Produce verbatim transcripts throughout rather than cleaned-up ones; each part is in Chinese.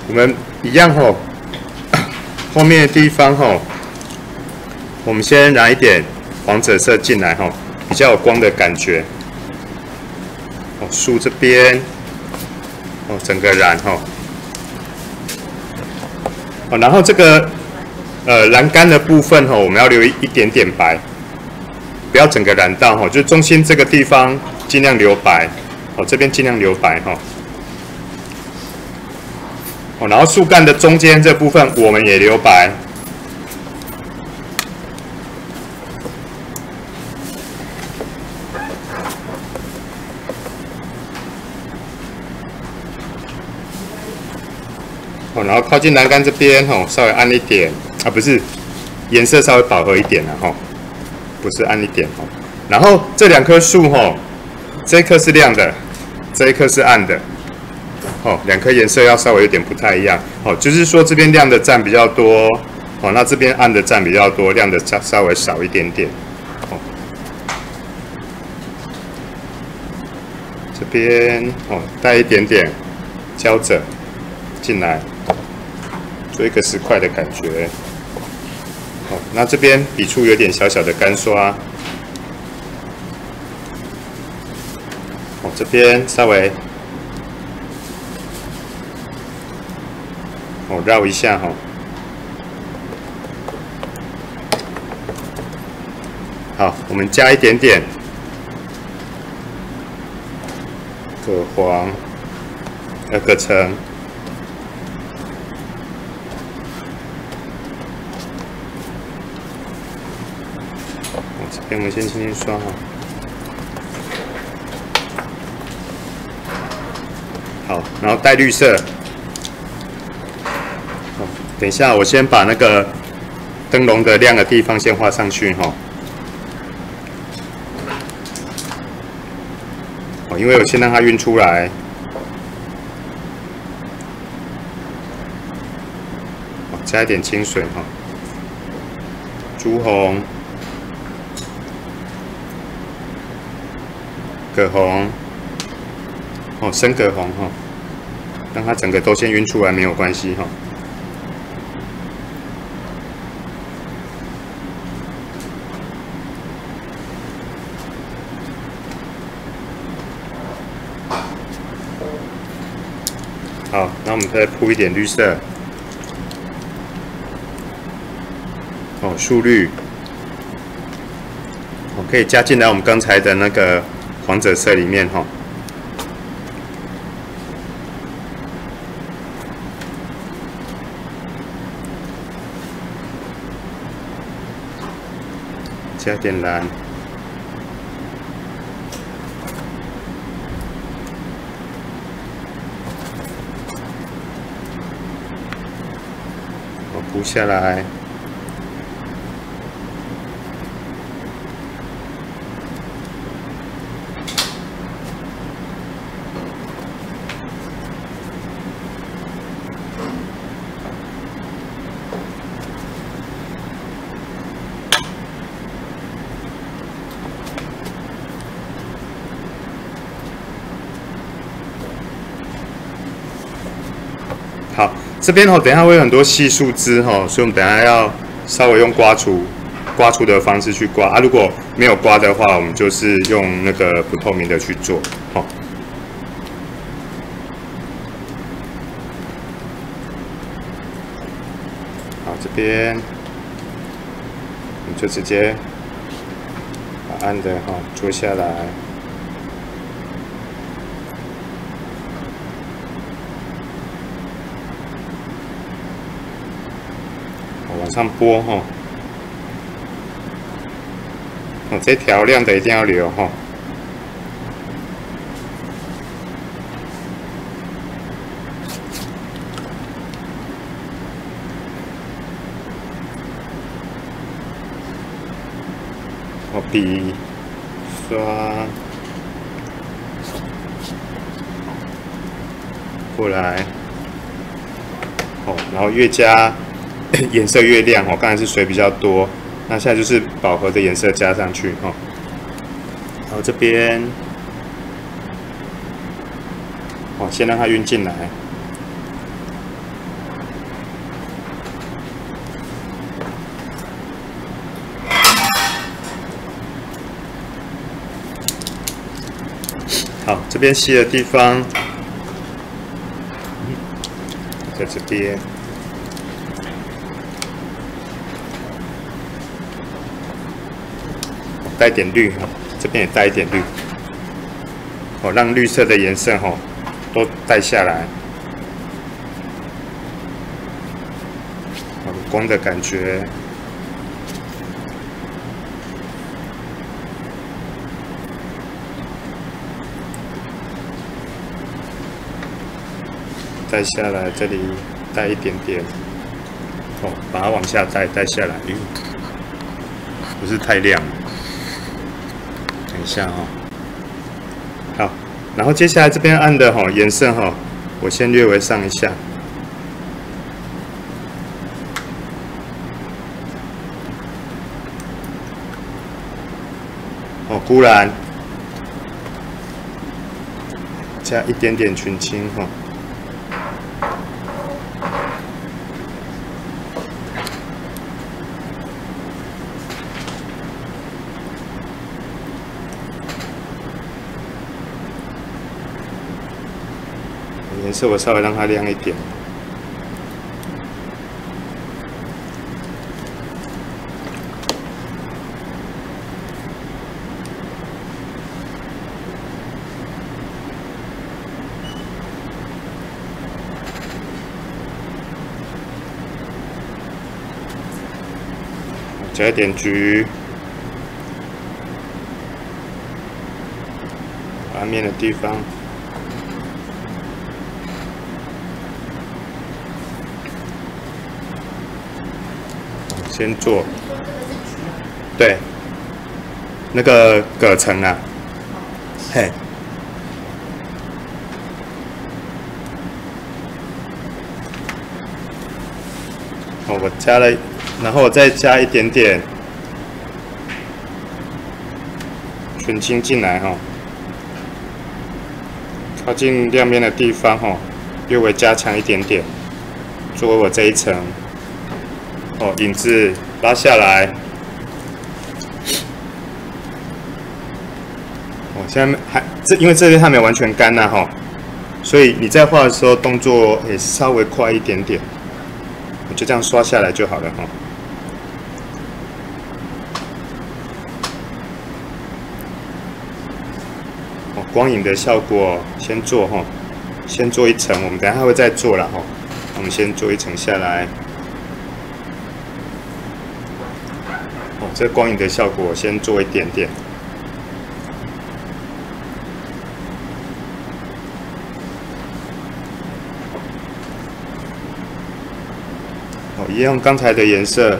我们一样吼，后面的地方吼，我们先拿一点黄赭色进来吼，比较有光的感觉。哦，树这边，哦，整个染吼，哦，然后这个呃栏杆的部分吼，我们要留一点点白，不要整个染到吼，就中心这个地方尽量留白，哦，这边尽量留白吼。 哦，然后树干的中间这部分我们也留白。哦，然后靠近栏杆这边哦，稍微暗一点啊，不是，颜色稍微饱和一点了哈，不是暗一点哦。然后这两棵树哈，这一棵是亮的，这一棵是暗的。 哦，两颗颜色要稍微有点不太一样。哦，就是说这边亮的占比较多，哦，那这边暗的占比较多，亮的稍稍微少一点点。哦，这边哦带一点点胶着进来，做一个石块的感觉。哦，那这边笔触有点小小的干刷。哦，这边稍微。 哦，绕一下哈、哦。好，我们加一点点葛黄，呃，葛橙。哦，这边我们先轻轻刷哈。好，然后带绿色。 等一下，我先把那个灯笼的亮的地方先画上去哈。哦，因为我先让它晕出来。哦，加一点清水哈。朱红、葛红，哦，深葛红哈，让它整个都先晕出来没有关系哈。 好，那我们再铺一点绿色，哦，树绿，哦，可以加进来我们刚才的那个黄赭色里面哈。加点蓝。 铺下来，好。 这边哦，等一下会有很多细树枝哈，所以我们等一下要稍微用刮除、刮除的方式去刮啊。如果没有刮的话，我们就是用那个不透明的去做，好。好，这边我们就直接把暗的哈做下来。 往上拨哈，哦，这条亮的一定要留哈。哦，笔刷过来，哦，然后越加。 颜色越亮哦，刚才是水比较多，那现在就是饱和的颜色加上去哈。然后这边，哦，先让它晕进来。 这边吸的地方，在这边。 带点绿哈，这边也带一点绿，哦，让绿色的颜色哈都带下来，有光的感觉。带下来，这里带一点点，哦，把它往下带，带下来，嗯，不是太亮。 等一下哈、哦，好，然后接下来这边按的哈颜色哈，我先略微上一下。哦，钴蓝，加一点点群青哈。颜色我稍微让它亮一点。加一点橘，暗面的地方。 先做，对，那个葛层啊，嘿，哦，我加了，然后我再加一点点群青进来哈，靠近亮面的地方哈，略微加强一点点，作为我这一层。 哦，影子拉下来。哦，现在还这，因为这边还没有完全干呐、啊、哈，所以你在画的时候动作也稍微快一点点，我就这样刷下来就好了哈。哦，光影的效果先做哈，先做一层，我们等一下会再做了哈。我们先做一层下来。 这光影的效果先做一点点，哦，一样刚才的颜色，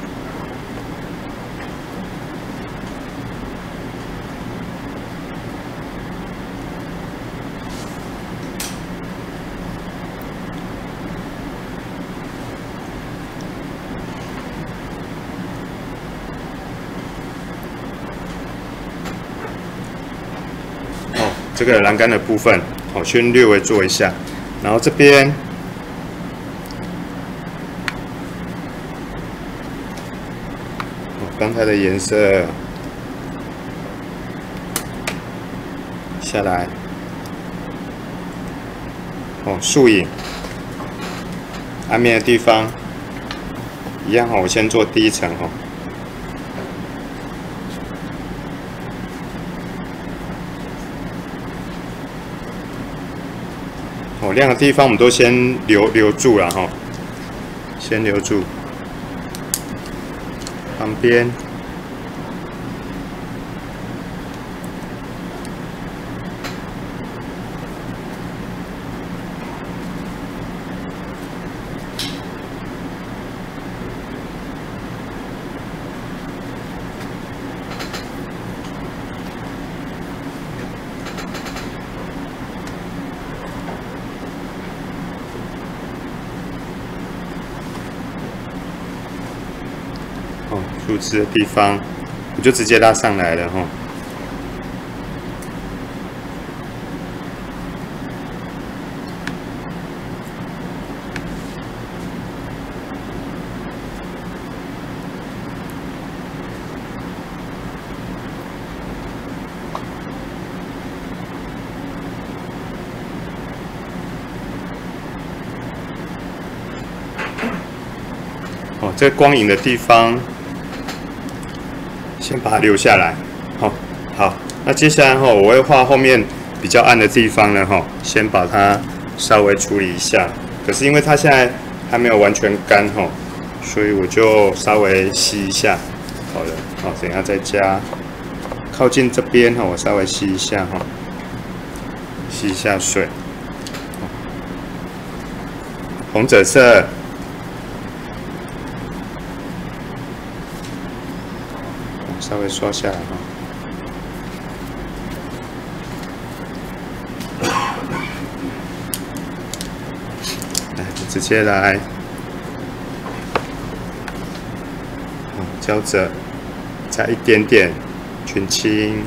这个栏杆的部分，哦，先略微做一下，然后这边，哦，刚才的颜色下来，哦，树影，暗面的地方，一样哈，我先做第一层哈。 哦，亮的地方我们都先留留住了哈，先留住。旁边，树枝的地方，我就直接拉上来了哈。 这个光影的地方，先把它留下来。好，好，那接下来哈，我会画后面比较暗的地方呢，哈，先把它稍微处理一下。可是因为它现在还没有完全干哈，所以我就稍微吸一下。好了，好，等一下再加。靠近这边哈，我稍微吸一下哈，吸一下水。红赭色。 稍微刷下来哈，来直接来，胶着，加一点点群青，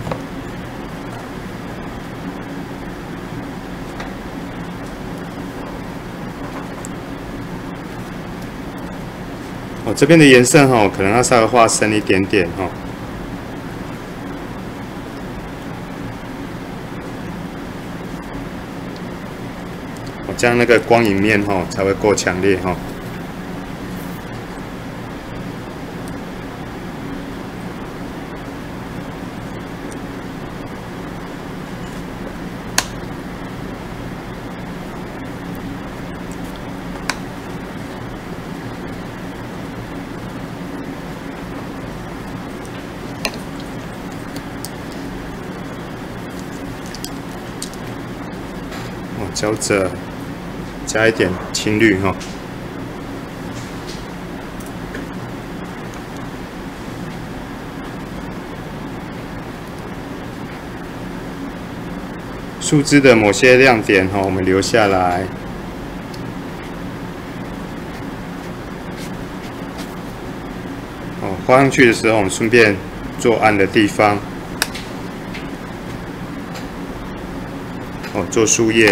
哦这边的颜色哈，可能要稍微画深一点点哈。 这样那个光影面哈才会够强烈哈。哦，胶着。 加一点青绿哈，树枝的某些亮点哈，我们留下来。哦，画上去的时候，我们顺便做暗的地方。哦，做树叶。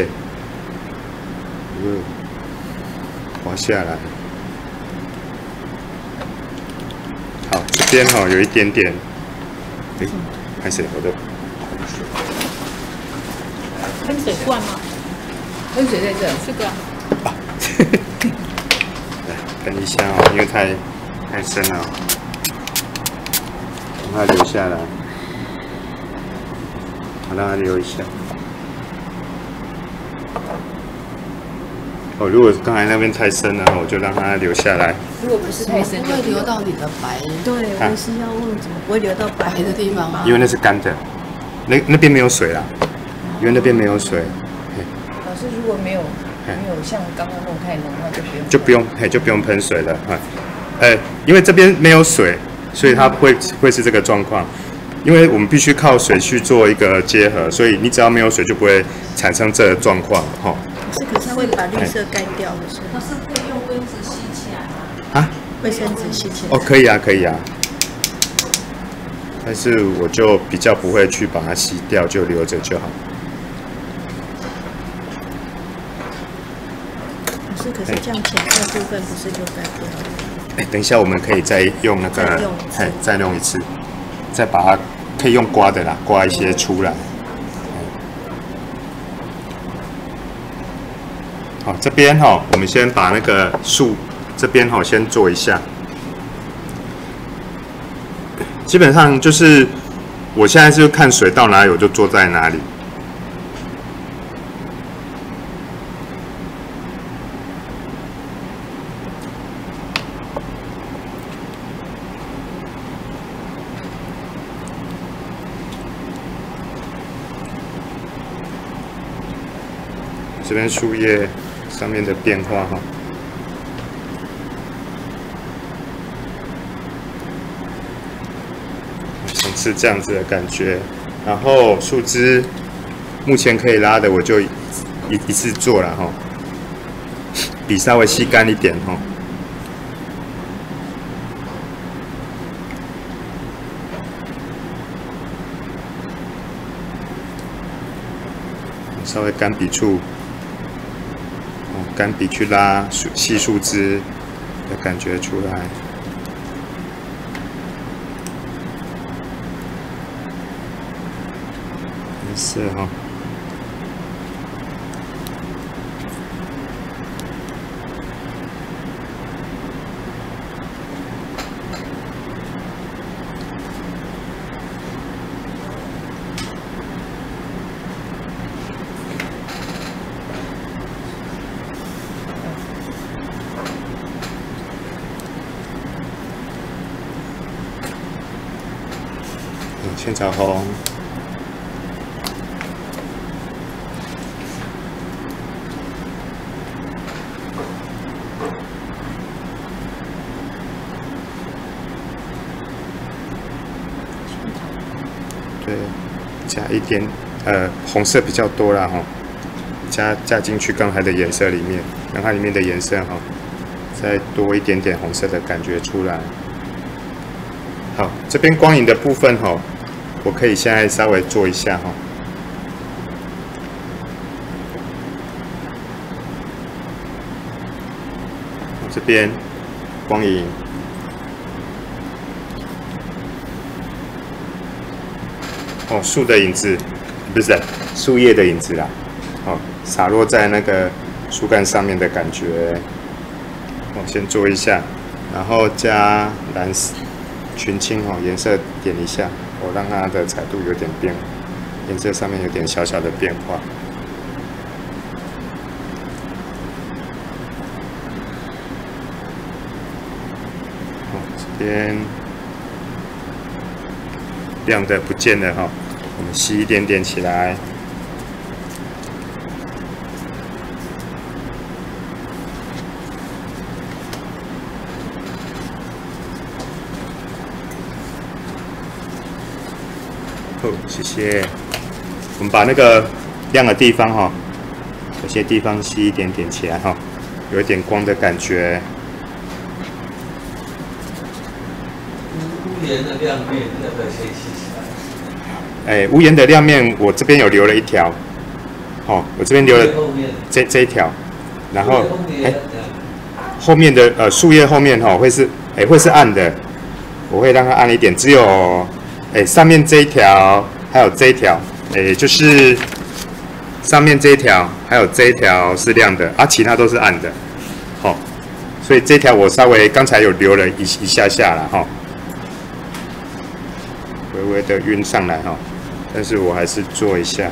滑下来，好，这边哈、哦、有一点点，哎，开始我的喷水罐吗？喷水在这，这个。啊， 来喷一下哦，因为太太深了，让它留下来，好，让它留一下。 哦，如果刚才那边太深了，我就让它留下来。 如果不是太深， 不会流到你的白。 对，我是要问怎么不会流到白的地方吗？ 因为那是干的，那那边没有水啦，因为那边没有水。 老师如果没有没有像刚刚那种太浓的话，就不用就不用嘿，就不用喷水了哈。呃，因为这边没有水，所以它会会是这个状况。因为我们必须靠水去做一个结合，所以你只要没有水，就不会产生这个状况哈。 是，可是会把绿色盖掉的是。 可是可以用卫生纸吸起来吗？ 啊？ 卫生纸吸起来。 哦，可以啊，可以啊。但是我就比较不会去把它吸掉，就留着就好。 可是，可是这样浅色部分不是就盖掉了？ 哎，等一下我们可以再用那个，哎，再用一次，再把它可以用刮的啦，刮一些出来。 好，这边哈，我们先把那个树这边哈先做一下。基本上就是我现在就看水到哪里，我就坐在哪里。这边树叶。 上面的变化哈，层次这样子的感觉，然后树枝目前可以拉的，我就一一次做了哈，笔稍微吸干一点哈。稍微干笔触。 干笔去拉树细树枝的感觉出来，颜色哈， 仙草红。对，加一点，呃，红色比较多啦哈，加加进去刚才的颜色里面，让它里面的颜色哈，再多一点点红色的感觉出来。好，这边光影的部分哈，我可以现在稍微做一下哈。这边光影。哦，树的影子，不是树叶的影子啦。哦，洒落在那个树干上面的感觉。我先做一下，然后加蓝群青哦，颜色点一下，我让它的彩度有点变，颜色上面有点小小的变化。哦，这边。亮的不见了哈，我们吸一点点起来。好，谢谢。我们把那个亮的地方哈，有些地方吸一点点起来哈，有一点光的感觉。 屋檐的亮面要不要先吸起来？ 哎，屋檐的亮面我这边有留了一条，哦，我这边留了这这一条，然后哎，后面的呃树叶后面哈、哦、会是哎会是暗的，我会让它暗一点，只有哎上面这一条还有这一条，哎就是上面这一条还有这一条是亮的，啊其他都是暗的，好、哦，所以这条我稍微刚才有留了一一下下了哈。哦微微的晕上来哈，但是我还是做一下，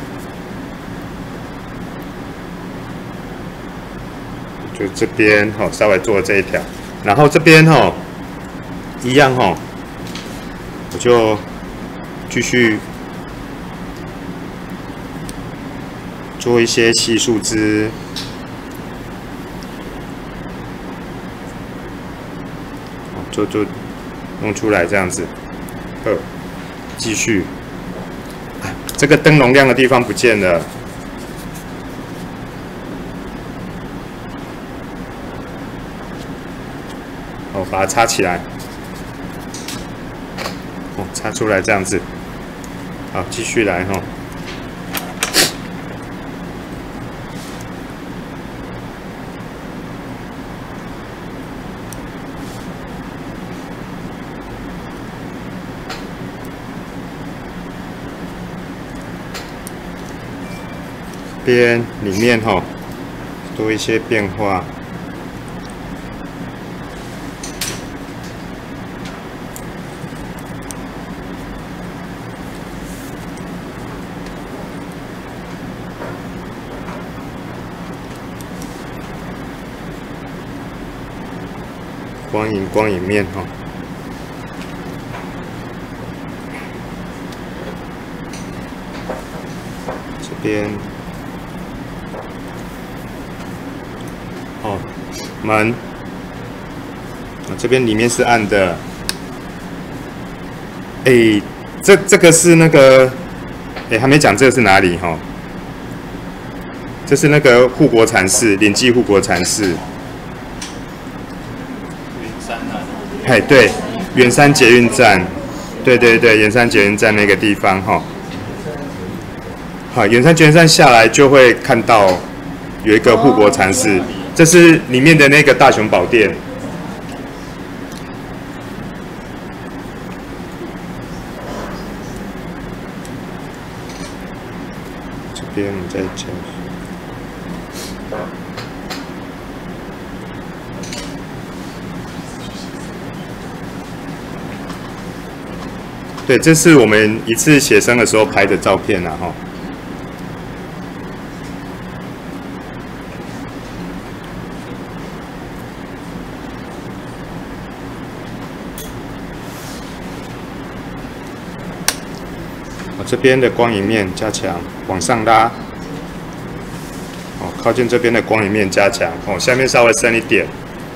就这边哈，稍微做这一条，然后这边哈，一样哈，我就继续做一些细树枝，就就弄出来这样子，二。继续，这个灯笼亮的地方不见了，哦，把它插起来，哦，插出来这样子，好，继续来哈。边里面哈、哦、多一些变化，光影光影面哈、哦。这边。哦，门，啊，这边里面是暗的。哎，这这个是那个，哎，还没讲这个是哪里哈、哦？这是那个护国禅寺，临济护国禅寺。 云山啊。 哎，对，圆山捷运站，对对对，圆山捷运站那个地方哈。好，圆山捷运站下来就会看到有一个护国禅寺。这是里面的那个大雄宝殿，这边我们再讲，对，这是我们一次写生的时候拍的照片啊，哈。 这边的光影面加强，往上拉。哦，靠近这边的光影面加强。哦，下面稍微深一点。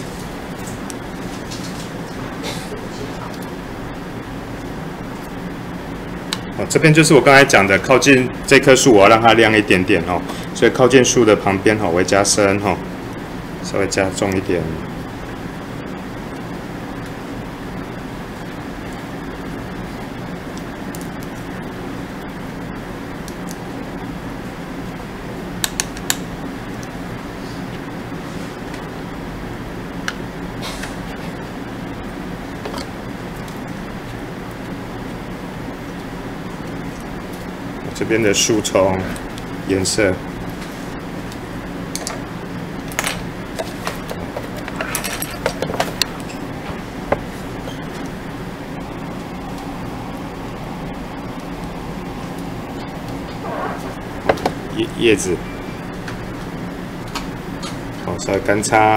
哦，这边就是我刚才讲的，靠近这棵树，我要让它亮一点点哦，所以靠近树的旁边哈，我会加深哈，稍微加重一点。这边的树丛颜色，叶叶子，哦，稍微干擦。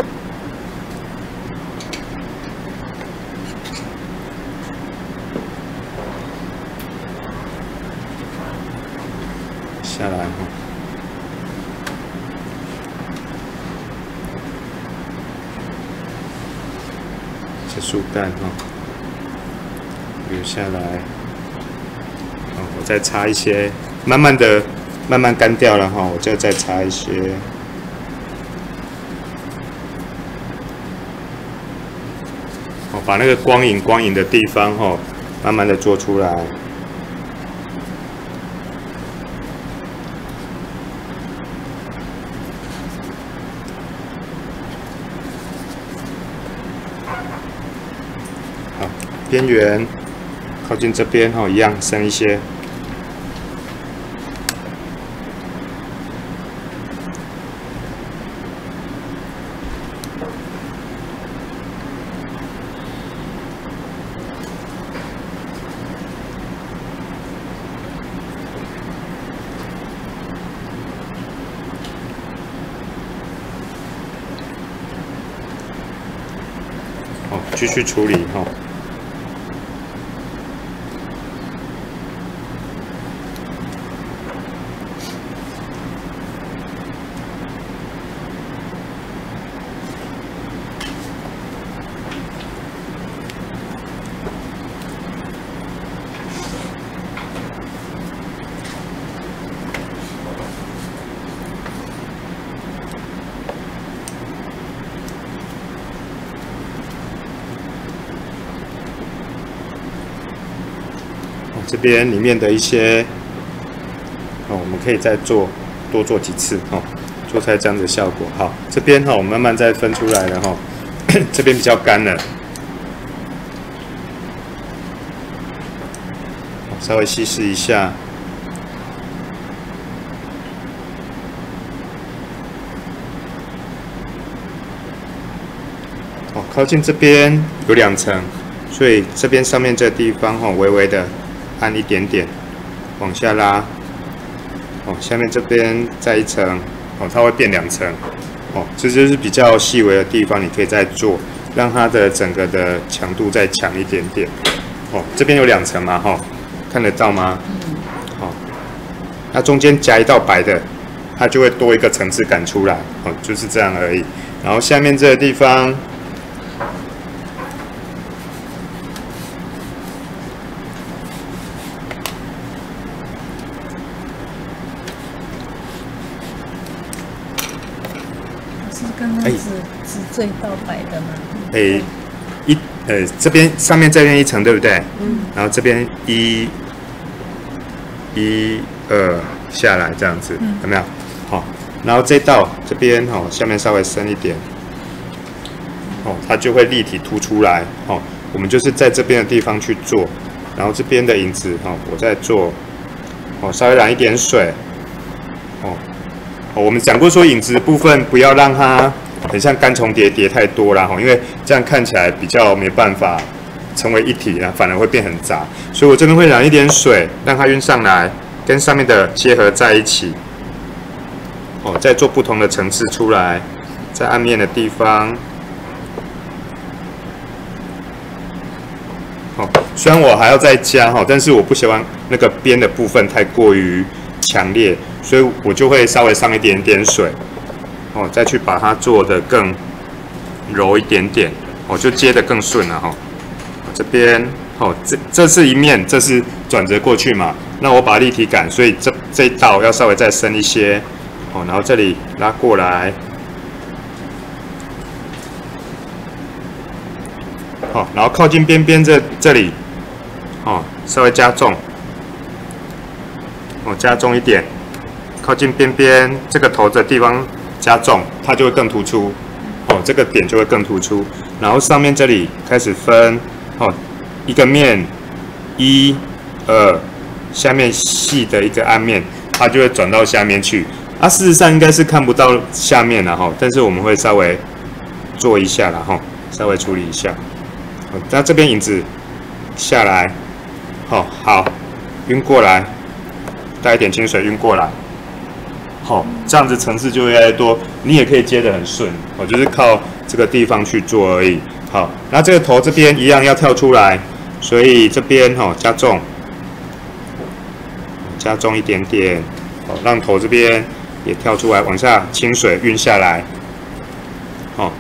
下来哈，这树干哈，留下来，哦，我再擦一些，慢慢的，慢慢干掉了哈，我就再擦一些。哦，把那个光影光影的地方哈，慢慢的做出来。边缘靠近这边哈，一样深一些。好，继续处理哈。这边里面的一些哦，我们可以再做多做几次哦，做出来这样子的效果。好，这边哈、哦，我们慢慢再分出来了哈、哦，这边比较干了，稍微稀释一下。哦，靠近这边有两层，所以这边上面这个地方哈、哦，微微的。按一点点，往下拉，哦，下面这边再一层，哦，它会变两层，哦，这就是比较细微的地方，你可以再做，让它的整个的强度再强一点点，哦，这边有两层嘛，哈、哦，看得到吗？好、哦，它中间夹一道白的，它就会多一个层次感出来，哦，就是这样而已。然后下面这个地方。 刚刚只只这一道白的吗？ 诶、欸，一呃这边上面这边一层对不对？嗯。然后这边一、一、二下来这样子，嗯、有没有？好，然后这道这边哦，下面稍微深一点，哦，它就会立体凸出来。哦，我们就是在这边的地方去做，然后这边的影子哦，我在做，哦，稍微染一点水，哦。我们讲过说影子的部分不要让它很像干重叠叠太多啦，因为这样看起来比较没办法成为一体啦，反而会变很杂。所以我这边会染一点水，让它晕上来，跟上面的结合在一起。哦，再做不同的层次出来，在暗面的地方。好， 虽然我还要再加哈，但是我不希望那个边的部分太过于强烈，所以我就会稍微上一点点水，哦，再去把它做得更柔一点点，哦，就接得更顺了哈。这边哦，这这是一面，这是转折过去嘛，那我把立体感，所以这这一道要稍微再深一些，哦，然后这里拉过来。好，然后靠近边边这这里，哦，稍微加重，哦，加重一点，靠近边边这个头的地方加重，它就会更突出，哦，这个点就会更突出。然后上面这里开始分，哦，一个面，一、二，下面细的一个暗面，它就会转到下面去。啊，事实上应该是看不到下面了哈，但是我们会稍微做一下了哈，稍微处理一下。那这边影子下来，哦，好，晕过来，带一点清水晕过来，好、哦，这样子层次就会越来越多，你也可以接得很顺，哦，就是靠这个地方去做而已。好，那这个头这边一样要跳出来，所以这边哈、哦、加重，加重一点点，哦，让头这边也跳出来，往下清水晕下来，哦。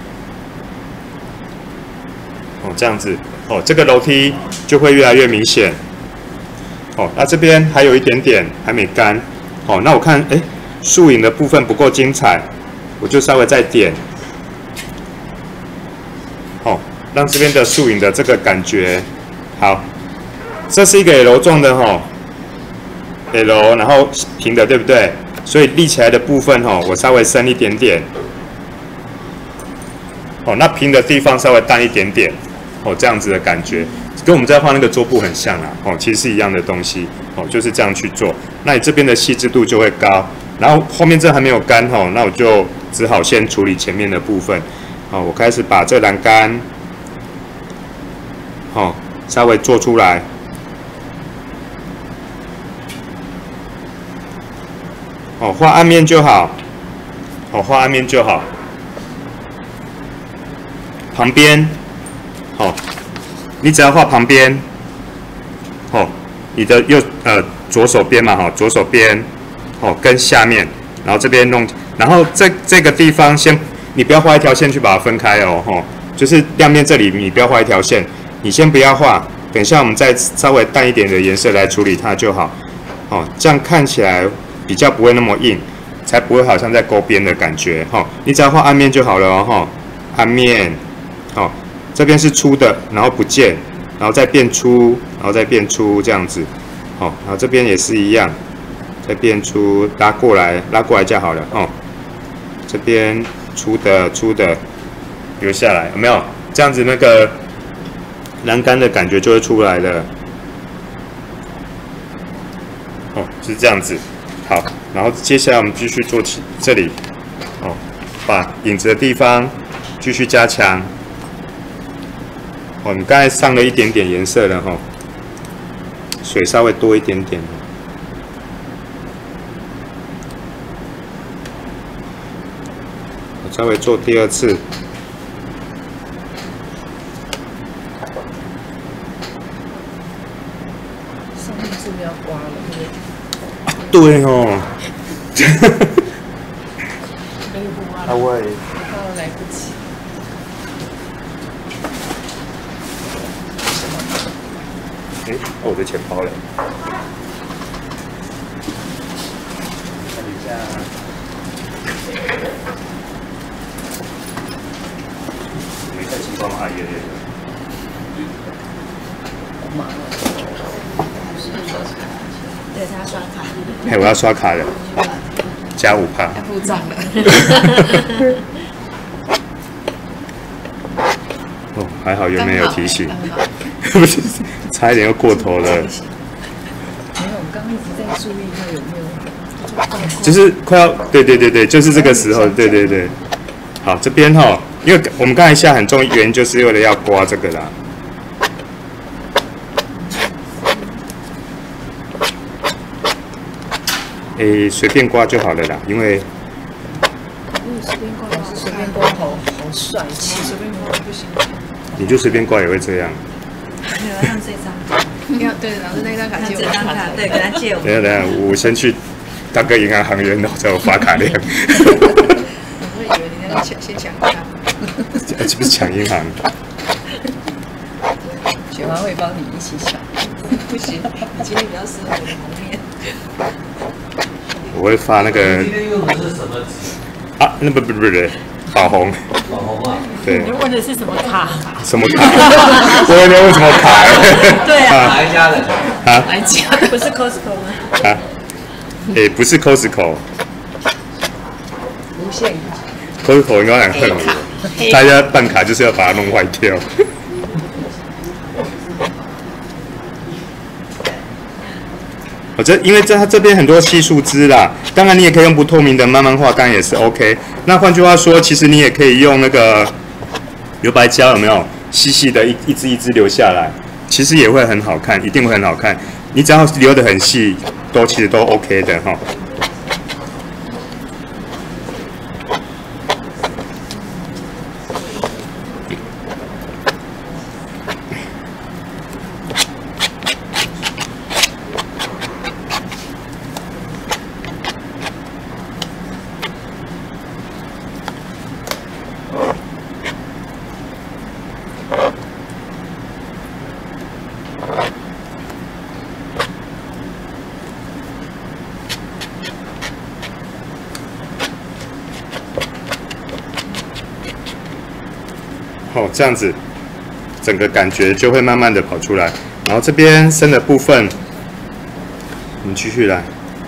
哦，这样子，哦，这个楼梯就会越来越明显。哦，那这边还有一点点还没干。哦，那我看，哎，树影的部分不够精彩，我就稍微再点。哦，让这边的树影的这个感觉好。这是一个 L 状的哈、哦、，L 然后平的，对不对？所以立起来的部分哈、哦，我稍微深一点点。哦，那平的地方稍微淡一点点。哦，这样子的感觉，跟我们在画那个桌布很像啊。哦，其实是一样的东西。哦，就是这样去做。那你这边的细致度就会高。然后后面这还没有干哦，那我就只好先处理前面的部分。哦，我开始把这栏杆，哦，稍微做出来。哦，画暗面就好。哦，画暗面就好。旁边。哦，你只要画旁边，哦，你的右呃左手边嘛，哈、哦，左手边，哦，跟下面，然后这边弄，然后这这个地方先，你不要画一条线去把它分开哦，哈、哦，就是亮面这里你不要画一条线，你先不要画，等一下我们再稍微淡一点的颜色来处理它就好，哦，这样看起来比较不会那么硬，才不会好像在勾边的感觉，哈、哦，你只要画暗面就好了哦，哈、哦，暗面，哦。这边是粗的，然后不见，然后再变粗，然后再变粗这样子，哦，然后这边也是一样，再变粗，拉过来，拉过来就好了，哦，这边粗的粗的留下来，有没有？这样子那个栏杆的感觉就会出来了，哦，是这样子，好，然后接下来我们继续做起这里，哦，把影子的地方继续加强。哦，你刚才上了一点点颜色了哈，水稍微多一点点。我稍微做第二次。 上面是不是要刮了？ 对哦。 没有不刮啊喂。 刮了来不及。 哎，哦，我的钱包嘞！看一下，没带钱包吗？阿爷爷。 妈了。 对他刷卡， 哎，我要刷卡了，加五趴。 要付账了。 哦，还好有没有提醒？不是，差一点又过头了。 没有，我刚刚一直在注意它有没有。 就是快要，对对对对，就是这个时候，对对对。好，这边哈、哦，因为我们刚才下很重原因就是为了要刮这个啦。诶，随便刮就好了啦，因为。 随便刮是随便刮，好好帅气，随便刮不行。 你就随便刮也会这样。 有让这张， 要对，老师那张卡借我这张卡，对，给他借我。 等一下等一下，我先去当个银行行员，然后再我发卡量。 我会以为你那个抢先抢卡， 这不是抢银行？ 雪华会帮你一起抢，不行，你今天比较适合我的蒙面。 我会发那个今天用的是什么纸？ 啊，那不不不不，宝红。 网红啊。 对。 你问的是什么卡？ 什么卡？我以为问什么卡？ 对啊， 哪一家的？ 啊来讲，不是 Costco 吗？ 啊，诶，不是 Costco。 无限 Costco 应该很恨我，大家办卡就是要把它弄坏掉。我这因为这它这边很多细树枝啦，当然你也可以用不透明的慢慢画，当然也是 OK。那换句话说，其实你也可以用那个留白胶，有没有细细的一一支一支留下来，其实也会很好看，一定会很好看。你只要留得很细，都其实都 OK 的哈。哦，这样子，整个感觉就会慢慢的跑出来。然后这边深的部分，我们继续来。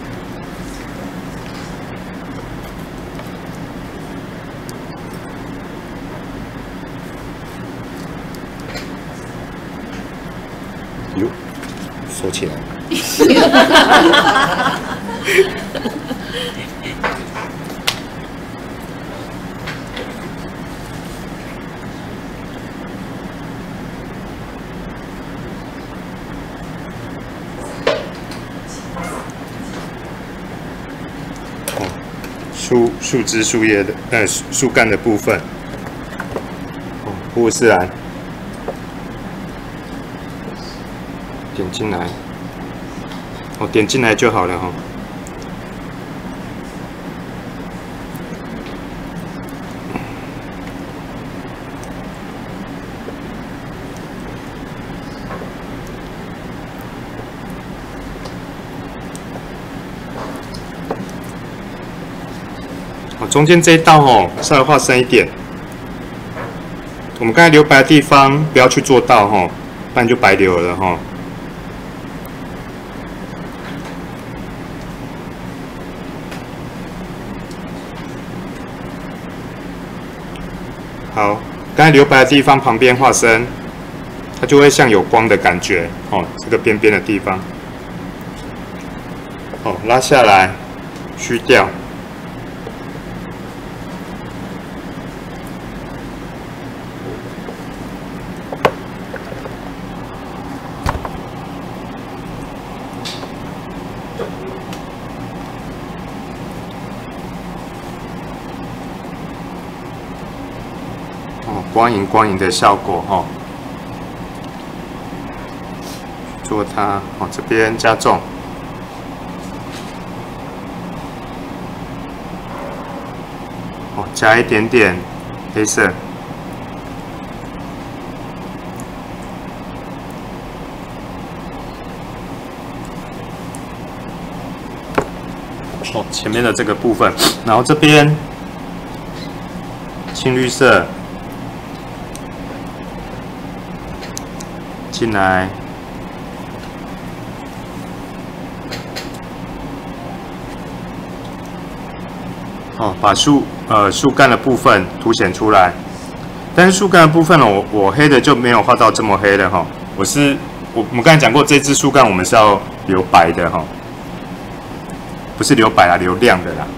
哟，收起来。树树枝、树叶的，呃，树干的部分，哦，布斯兰，点进来，哦，点进来就好了哈、哦。中间这一道哦，稍微画深一点。我们刚才留白的地方不要去做到哈，不然就白留了哈。好，刚才留白的地方旁边画深，它就会像有光的感觉哦。这个边边的地方，哦，拉下来，虚掉。光影光影的效果哈、哦，做它哦，这边加重，哦，加一点点黑色，哦，前面的这个部分，然后这边青绿色。进来，哦，把树呃树干的部分凸显出来，但是树干的部分呢，我我黑的就没有画到这么黑的哈、哦，我是我我们刚才讲过，这支树干我们是要留白的哈、哦，不是留白啦，留亮的啦。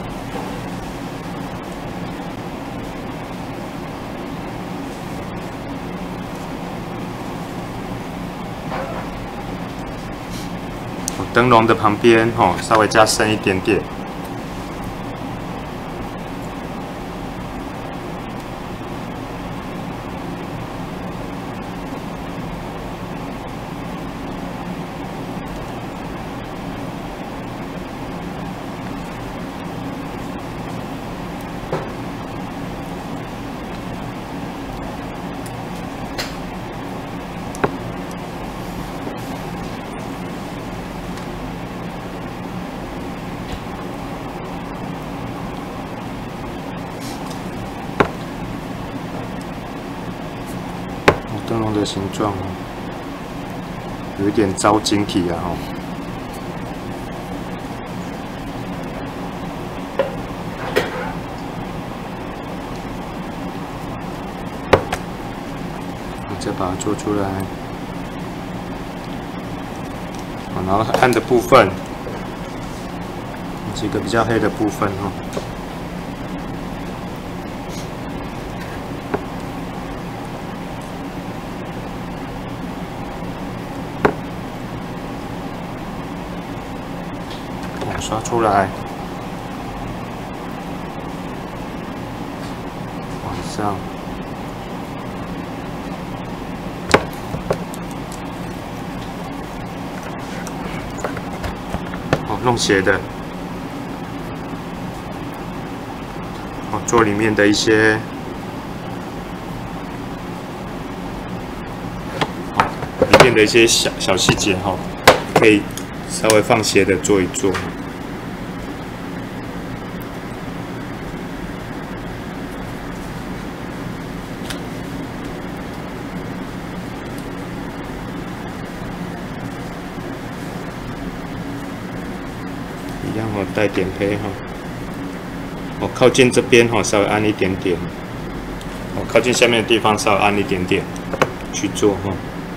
灯笼的旁边，哦，稍微加深一点点。 灯笼的形状哦，有一点招晶体啊哦。再把它做出来，然后暗的部分，几个比较黑的部分哦。刷出来，往上。弄斜的，哦，做里面的一些，哦，里面的一些小小细节哈，可以稍微放斜的做一做。一样哦，带点黑哈。哦，靠近这边哈，稍微暗一点点。哦，靠近下面的地方稍微暗一点点，去做哈。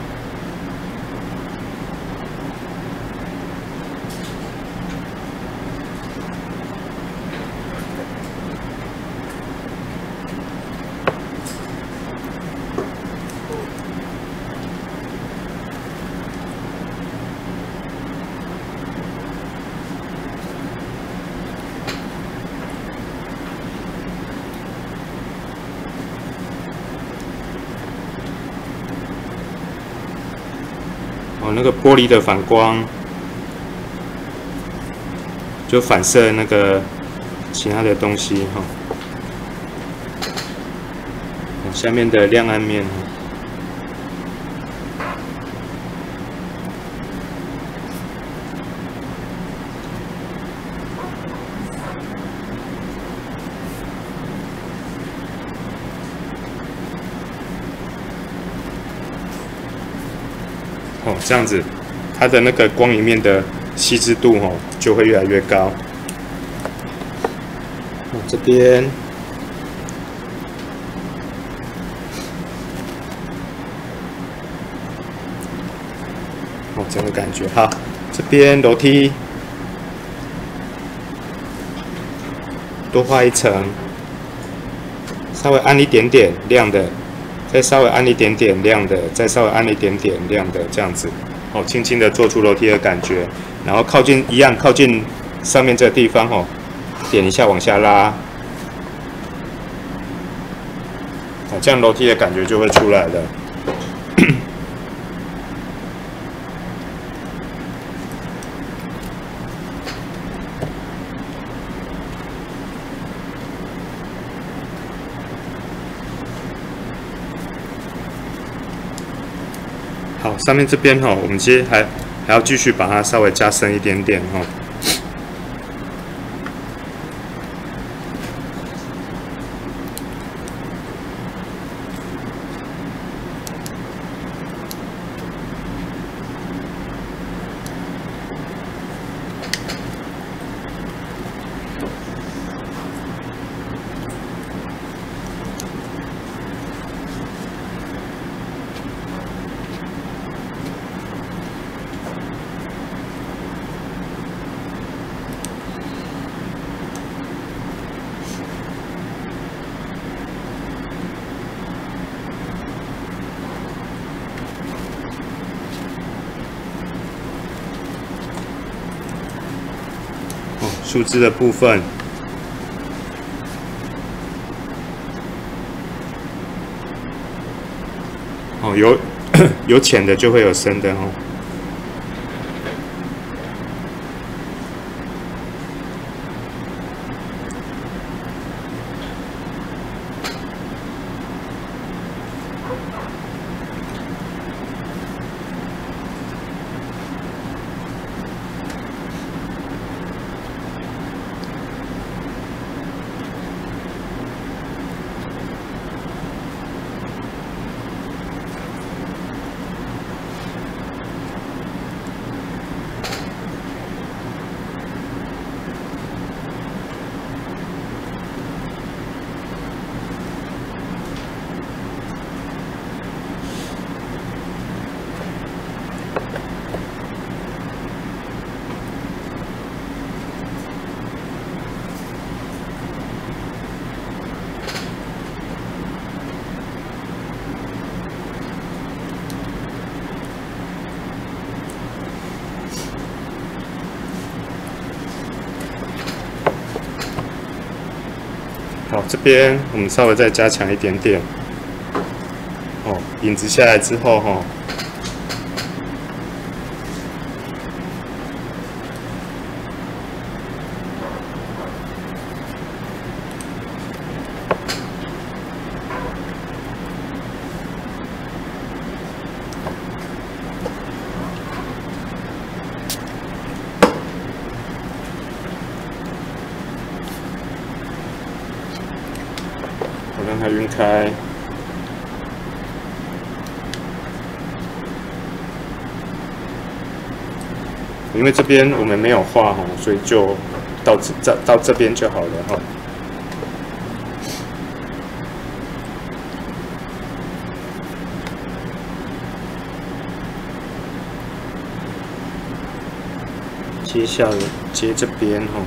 哦，那个玻璃的反光，就反射那个其他的东西哈。哦，下面的亮暗面。哦，这样子，它的那个光影面的细致度哦，就会越来越高。哦，这边，哦，整个感觉好。这边楼梯多画一层，稍微暗一点点亮的。再稍微暗一点点亮的，再稍微暗一点点亮的，这样子，哦，轻轻的做出楼梯的感觉，然后靠近一样，靠近上面这个地方哦，点一下往下拉，哦，这样楼梯的感觉就会出来了。好，上面这边哈，我们接还还要继续把它稍微加深一点点哈。树枝的部分，哦，有有浅的就会有深的哦。 这边我们稍微再加强一点点。哦，影子下来之后，哈、哦。我让它晕开，因为这边我们没有画哈，所以就到这到这边就好了哈。接下来接这边哈。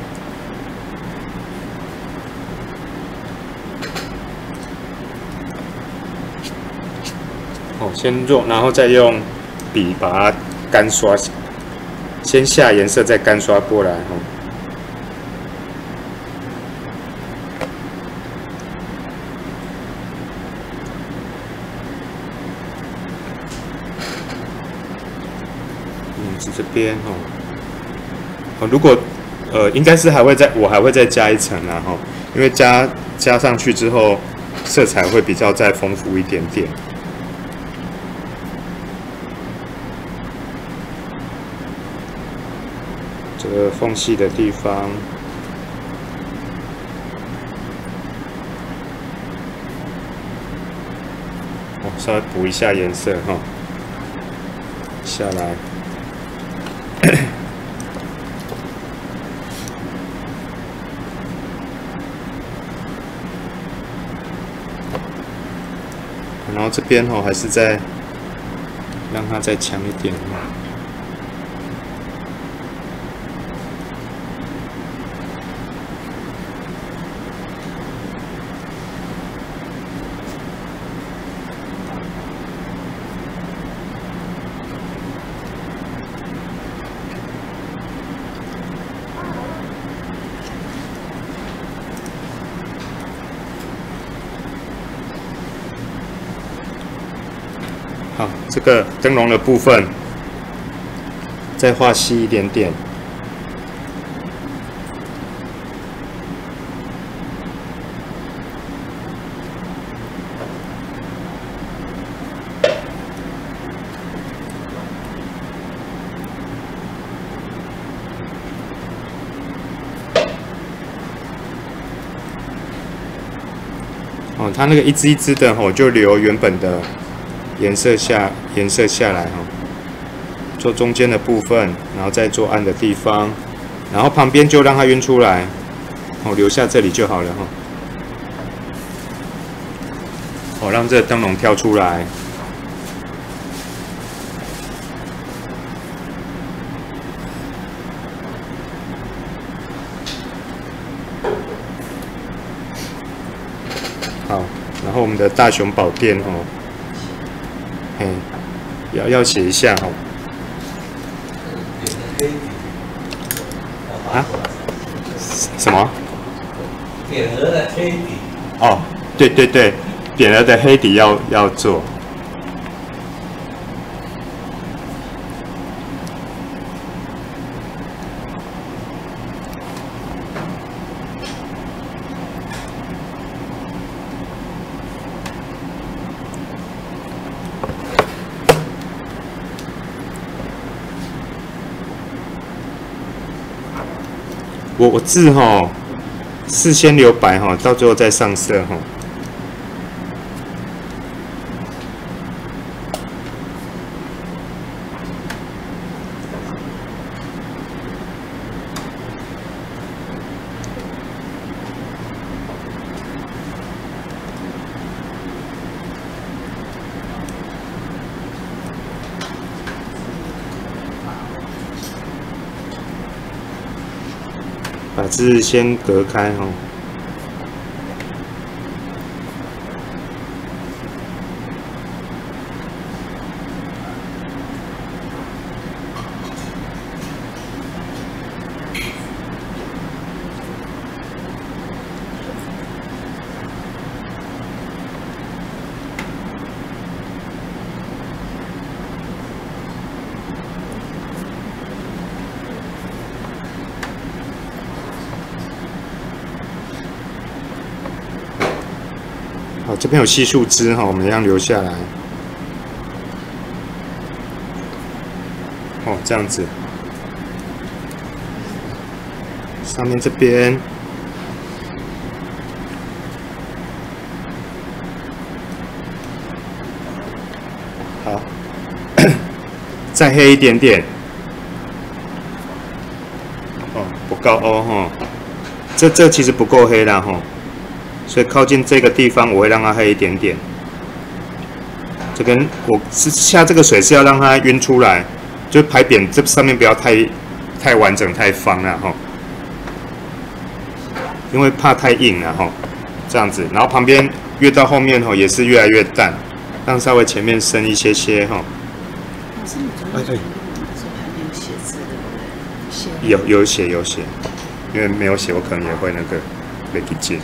哦，先用，然后再用笔把它干刷，先下颜色，再干刷过来哦。影子这边哦，哦，如果呃，应该是还会再，我还会再加一层啦哈，因为加加上去之后，色彩会比较再丰富一点点。这个缝隙的地方，哦，稍微补一下颜色哈，下来，然后这边哦，还是再让它再强一点。好，这个灯笼的部分再画细一点点。哦，它那个一支一支的哦，就留原本的颜色下颜色下来哈，做中间的部分，然后再做暗的地方，然后旁边就让它晕出来，哦，留下这里就好了哈。哦，让这个灯笼跳出来。好，然后我们的大雄宝殿哦。嘿，要要写一下哦。啊？什么？ 匾额的黑底。 哦，对对对，匾额的黑底要要做。我我字哈，事先留白哈，到最后再上色哈。把字先隔开哦。 这边有细树枝哈，我们一样留下来。哦，这样子。上面这边，好，再黑一点点。哦，不够哦哈，这这其实不够黑啦哈。所以靠近这个地方，我会让它黑一点点。这跟我是下这个水是要让它晕出来，就排扁这上面不要太太完整、太方了哈，因为怕太硬了哈。这样子，然后旁边越到后面哈也是越来越淡，让稍微前面深一些些哈。 老师，你昨天说还没有写字对不对？写有有写有写，因为没有写，我可能也会那个被记记。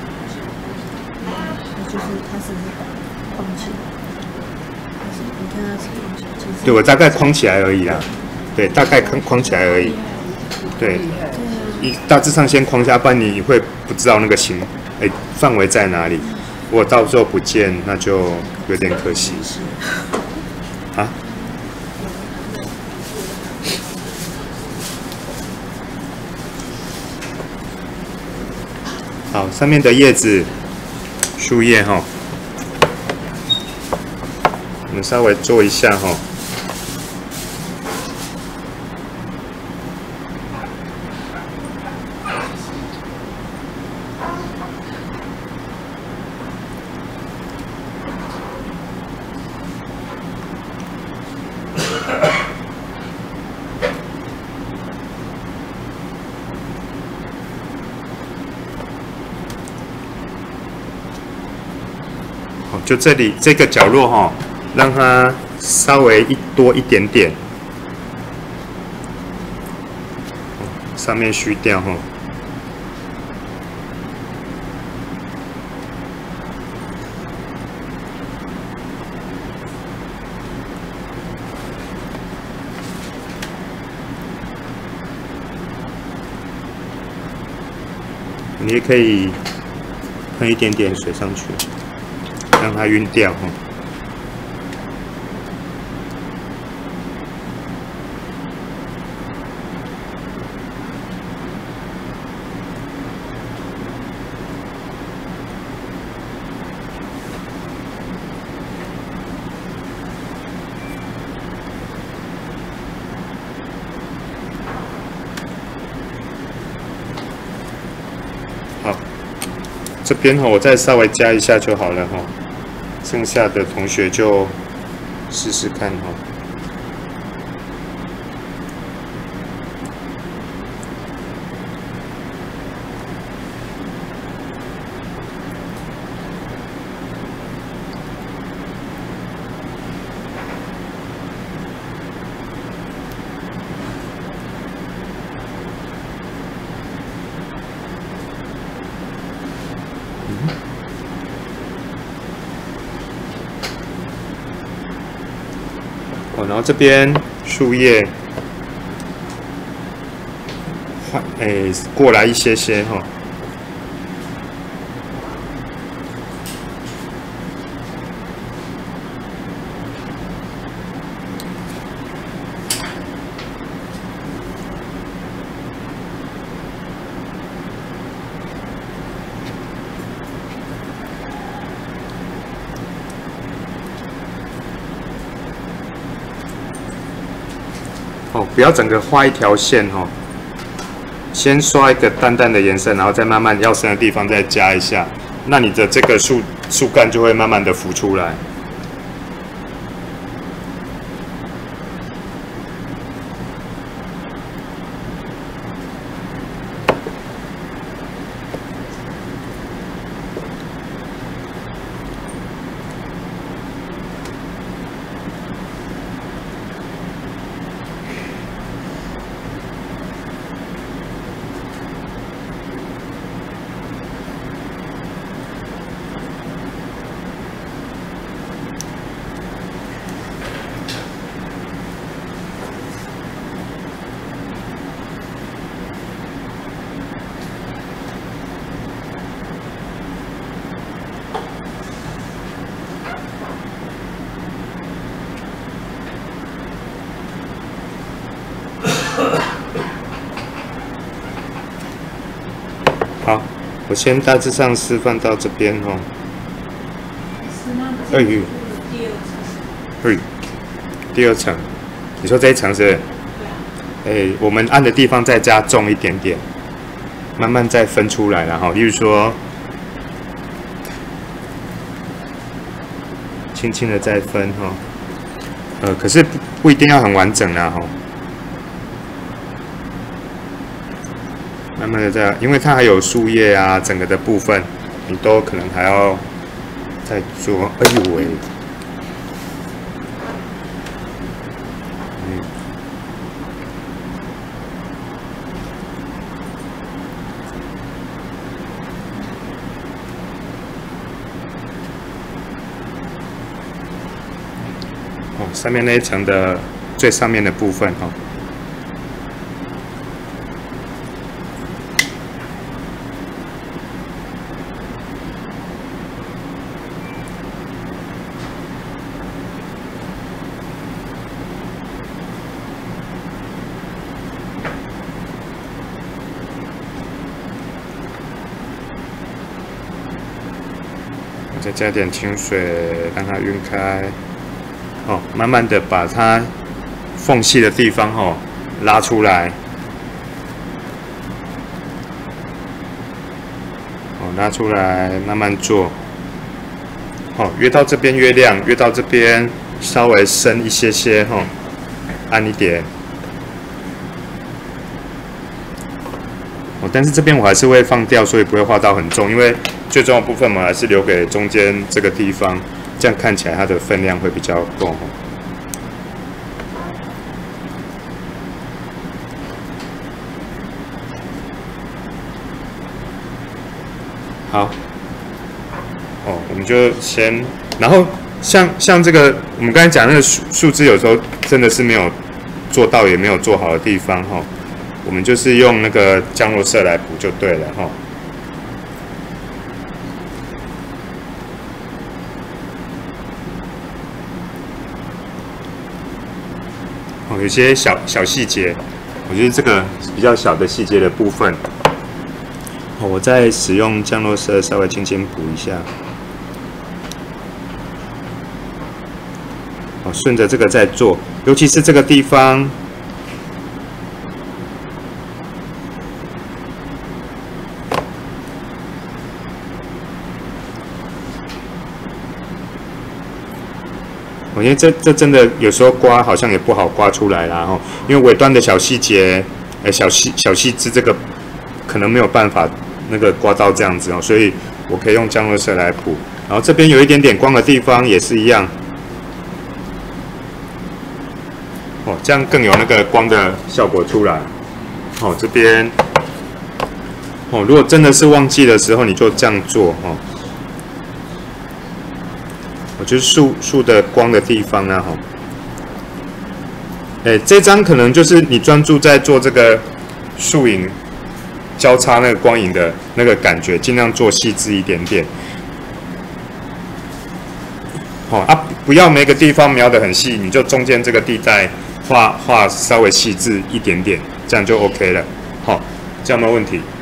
就是它是框起来，你看它是框起来，其实对我大概框起来而已啦，对，大概框框起来而已，对，一大致上先框下，不然你会不知道那个形，哎，范围在哪里。如果到时候不见，那就有点可惜。啊？好，上面的叶子。树叶哈，我们稍微做一下哈。就这里这个角落哈，让它稍微一多一点点，上面虚掉哈。你也可以喷一点点水上去。让它晕掉哈。好，这边哈，我再稍微加一下就好了哈。剩下的同学就试试看哈。哦，然后这边树叶换诶过来一些些哈。哦，不要整个画一条线哦，先刷一个淡淡的颜色，然后再慢慢要深的地方再加一下，那你的这个树树干就会慢慢的浮出来。 我先大致上示范到这边哦。哎呦，哎，第二层，你说这一层是？哎，我们按的地方再加重一点点，慢慢再分出来，然后，例如说，轻轻的再分哈。呃，可是不不一定要很完整啦哈。慢慢的这样，因为它还有树叶啊，整个的部分你都可能还要再做。哎呦喂！嗯。哦，上面那一层的最上面的部分哦。再加点清水，让它晕开。哦，慢慢的把它缝隙的地方哦拉出来。哦，拉出来，慢慢做。哦，越到这边越亮，越到这边稍微深一些些哈、哦，暗一点。哦，但是这边我还是会放掉，所以不会画到很重，因为最重要的部分我们还是留给中间这个地方，这样看起来它的分量会比较够。好，哦，我们就先，然后像像这个我们刚才讲那个树树枝，有时候真的是没有做到，也没有做好的地方哈。我们就是用那个降落色来补就对了哈。哦，有些小小细节，我觉得这个比较小的细节的部分，哦，我再使用降落色稍微轻轻补一下。哦，顺着这个再做，尤其是这个地方。因为这这真的有时候刮好像也不好刮出来啦哈，因为尾端的小细节，呃小细小细枝这个可能没有办法那个刮到这样子哦，所以我可以用降落色来补。然后这边有一点点光的地方也是一样，哦，这样更有那个光的效果出来。哦，这边，哦，如果真的是忘记的时候，你就这样做哦。就是树树的光的地方啊，哈，哎，这张可能就是你专注在做这个树影交叉那个光影的那个感觉，尽量做细致一点点。好啊，不要每个地方描得很细，你就中间这个地带画画稍微细致一点点，这样就 OK 了。好，这样没有问题。